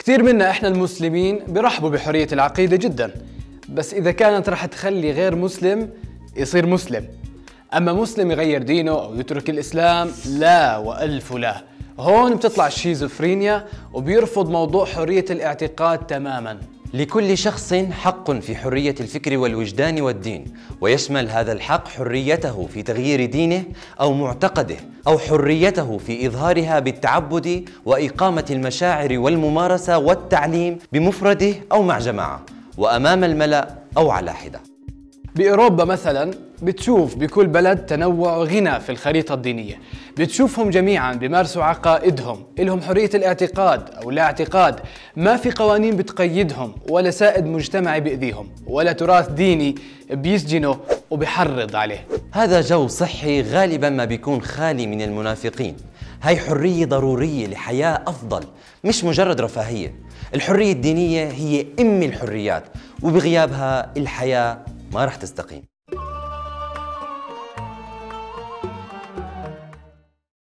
كثير منا احنا المسلمين برحبوا بحرية العقيدة جدا، بس إذا كانت رح تخلي غير مسلم يصير مسلم، أما مسلم يغير دينه أو يترك الإسلام، لا وألف لا. هون بتطلع الشيزوفرينيا وبيرفض موضوع حرية الاعتقاد تماما. لكل شخص حق في حرية الفكر والوجدان والدين، ويشمل هذا الحق حريته في تغيير دينه أو معتقده، أو حريته في إظهارها بالتعبد وإقامة المشاعر والممارسة والتعليم بمفرده أو مع جماعة، وأمام الملأ أو على حدة. بأوروبا مثلا بتشوف بكل بلد تنوع وغنى في الخريطة الدينية، بتشوفهم جميعا بيمارسوا عقائدهم، إلهم حرية الاعتقاد أو لا اعتقاد، ما في قوانين بتقيدهم ولا سائد مجتمعي بيأذيهم ولا تراث ديني بيسجنه وبيحرض عليه. هذا جو صحي غالبا ما بيكون خالي من المنافقين. هاي حرية ضرورية لحياة أفضل، مش مجرد رفاهية. الحرية الدينية هي أم الحريات، وبغيابها الحياة ما رح تستقيم.